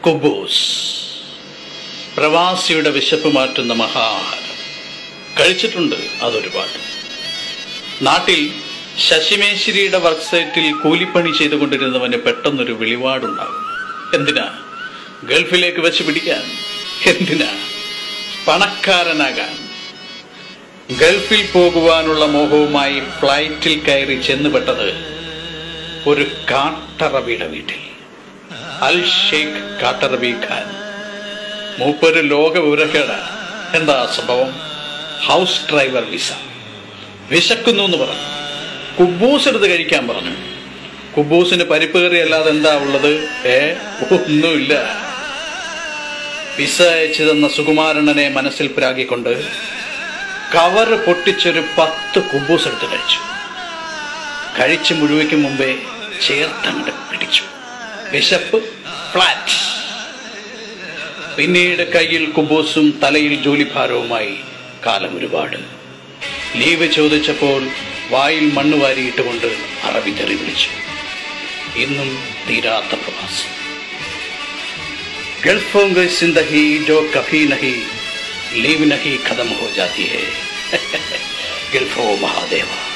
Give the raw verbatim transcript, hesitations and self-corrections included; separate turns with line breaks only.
കുബൂസ്, പ്രവാസിയുടെ വിശപ്പ് മാറ്റുന്ന മഹാഹാരം. കഴിച്ചിട്ടുണ്ട് അതൊരുപാട്. നാട്ടിൽ ശശിമേശ്വരിയുടെ വർക്ക് സൈറ്റിൽ കൂലിപ്പണി ചെയ്തുകൊണ്ടിരുന്നവന് പെട്ടെന്നൊരു വെളിപാടുണ്ടാകും. എന്തിനാ? ഗൾഫിലേക്ക് വെച്ച് പിടിക്കാൻ. എന്തിനാ? പണക്കാരനാകാൻ. ഗൾഫിൽ പോകുവാനുള്ള മോഹവുമായി ഫ്ലൈറ്റിൽ കയറി ചെന്നുപെട്ടത് ഒരു കാട്ടറബിയുടെ വീട്ടിൽ. അൽ ഷെയ്ഖ് കാട്ടറബി ഖാൻ. മൂപ്പര് ലോക വിവരക്കേടാ. എന്താ സംഭവം? House driver visa. വിശക്കുന്നു എന്ന് പറഞ്ഞു. കുബൂസ് എടുത്ത് കഴിക്കാൻ പറഞ്ഞു. കുബൂസിന് പരിപ്പ് കറി അല്ലാതെ എന്താ ഉള്ളത്? ഏ ഒന്നുമില്ല. വിസ അയച്ചു തന്ന സുകുമാരണ്ണനെ മനസ്സിൽ പ്രാഗിക്കൊണ്ട് കവറ് പൊട്ടിച്ചൊരു പത്ത് കുബൂസ് എടുത്ത് കഴിച്ചു. കഴിച്ച് മുഴുവയ്ക്കും മുമ്പേ ചേർത്തങ്ങട് പിടിച്ചു. വിശപ്പ് ഫ്ലാറ്റ്. പിന്നീട് കയ്യിൽ കുബൂസും തലയിൽ ജോലിഭാരവുമായി കാലം ഒരുപാട്. ലീവ് ചോദിച്ചപ്പോൾ വായിൽ മണ്ണ് വാരിയിട്ടുകൊണ്ട് അറബി തെറി വിളിച്ചു. ഇന്നും തീരാത്ത പ്രവാസം. ഗൾഫോं की जिंदगी जो कभी नहीं लीव नहीं खत्म हो जाती है. ഗൾഫോ മഹാദേവ.